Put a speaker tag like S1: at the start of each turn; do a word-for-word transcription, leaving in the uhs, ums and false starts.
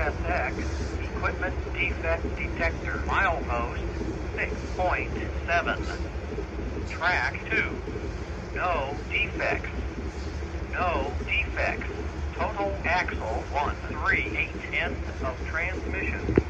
S1: S X, equipment defect detector. Milepost six point seven. Track two. No defects. No defects. Total axle one three eight. End of transmission.